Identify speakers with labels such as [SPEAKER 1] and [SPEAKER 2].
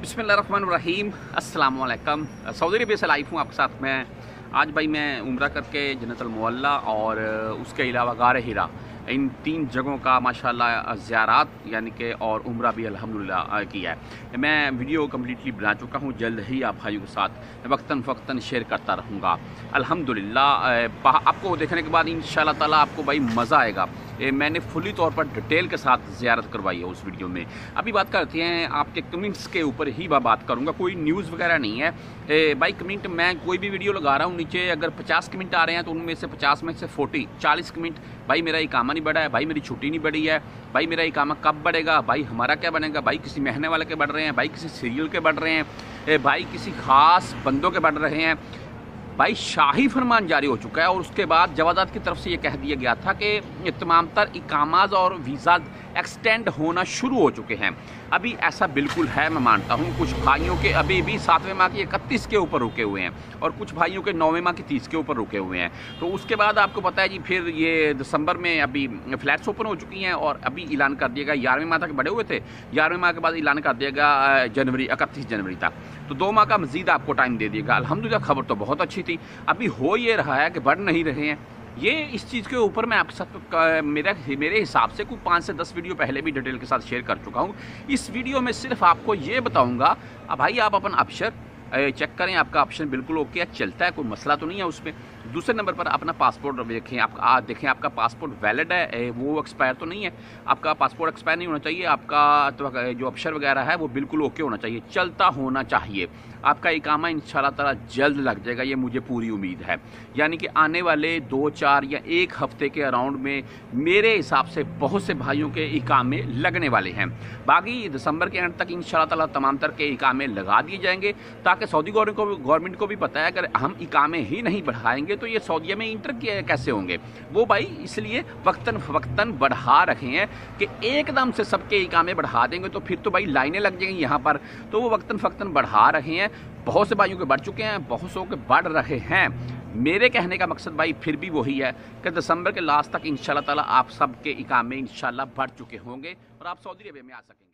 [SPEAKER 1] बिस्मिल्लाहिर्रहमानिर्रहीम अस्सलाम वालेकुम। सऊदी अरबिया से लाइव हूँ आपके साथ। मैं आज भाई मैं उम्रा करके जन्नतुल मुअल्ला और उसके अलावा गार हिरा, इन तीन जगहों का माशाल्लाह ज़ियारात यानी कि और उम्रा भी अल्हम्दुलिल्लाह किया है। मैं वीडियो कम्प्लीटली बना चुका हूँ, जल्द ही आप भाइयों के साथ वक्तन फ़क्तन शेयर करता रहूँगा अल्हम्दुलिल्लाह। आपको देखने के बाद इंशाअल्लाह ताला आपको भाई मज़ा आएगा। मैंने फुली तौर पर डिटेल के साथ ज़ियारत करवाई है उस वीडियो में। अभी बात करते हैं आपके कमेंट्स के ऊपर ही मैं बात करूँगा, कोई न्यूज़ वगैरह नहीं है भाई। कमेंट मैं कोई भी वीडियो लगा रहा हूँ, नीचे अगर 50 कमेंट आ रहे हैं तो उनमें से 50 में से 40 कमेंट भाई मेरा इकामा नहीं बढ़ा है, भाई मेरी छुट्टी नहीं बढ़ी है, भाई मेरा इकामा कब बढ़ेगा, भाई हमारा क्या बनेगा, भाई किसी महीने वाले के बढ़ रहे हैं, भाई किसी सीरियल के बढ़ रहे हैं, भाई किसी ख़ास बंदों के बढ़ रहे हैं। भाई शाही फरमान जारी हो चुका है और उसके बाद जवादात की तरफ से ये कह दिया गया था कि तमाम तर इकामाज और वीज़ा एक्सटेंड होना शुरू हो चुके हैं। अभी ऐसा बिल्कुल है, मैं मानता हूँ। कुछ भाइयों के अभी भी 7वें माह के 31 के ऊपर रुके हुए हैं और कुछ भाइयों के 9वें माह के 30 के ऊपर रुके हुए हैं। तो उसके बाद आपको पता है जी, फिर ये दिसंबर में अभी फ्लैट्स ओपन हो चुकी हैं और अभी ऐलान कर दिएगा। 11वें माह तक बढ़े हुए थे, 11वें माह के बाद ऐलान कर दिएगा 31 जनवरी तक। तो 2 माह का मज़ीद आपको टाइम दे दिएगा। अल्हम्दुलिल्लाह खबर तो बहुत अच्छी थी। अभी हो ये रहा है कि बढ़ नहीं रहे हैं। ये इस चीज़ के ऊपर मैं आपके साथ मेरे हिसाब से कोई 5 से 10 वीडियो पहले भी डिटेल के साथ शेयर कर चुका हूँ। इस वीडियो में सिर्फ आपको ये बताऊँगा, भाई आप अपन ऑप्शन चेक करें, आपका ऑप्शन बिल्कुल ओके है, चलता है, कोई मसला तो नहीं है उसमें। दूसरे नंबर पर अपना पासपोर्ट देखें, देखें आपका पासपोर्ट वैलिड है, वो एक्सपायर तो नहीं है। आपका पासपोर्ट एक्सपायर नहीं होना चाहिए, आपका तो जो ऑप्शन वगैरह है वो बिल्कुल ओके होना चाहिए, चलता होना चाहिए। आपका इकामा इंशाल्लाह ताला जल्द लग जाएगा, ये मुझे पूरी उम्मीद है। यानी कि आने वाले 2, 4 या 1 हफ्ते के अराउंड में मेरे हिसाब से बहुत से भाइयों के इकामे लगने वाले हैं। बाकी दिसंबर के एंड तक इंशाल्लाह ताला तमाम तर के इकामे लगा दिए जाएंगे, ताकि सऊदी गवर्नमेंट को भी पता है अगर हम इकामे ही नहीं बढ़ाएंगे तो ये सऊदीया में इंटर कैसे होंगे। वो भाई इसलिए वक्तन बढ़ा रखे हैं कि एकदम से सबके इकामे बढ़ा देंगे तो फिर तो भाई लाइनें लग जाएंगी यहाँ पर। तो वो वक्तन बढ़ा रहे हैं। बहुत से भाइयों के बढ़ चुके हैं, बहुत सौ के बढ़ रहे हैं। मेरे कहने का मकसद भाई फिर भी वही है कि दिसंबर के लास्ट तक इंशाल्लाह ताला आप सबके इकामे इंशाल्लाह बढ़ चुके होंगे और आप सऊदी अरबिया में आ सकेंगे।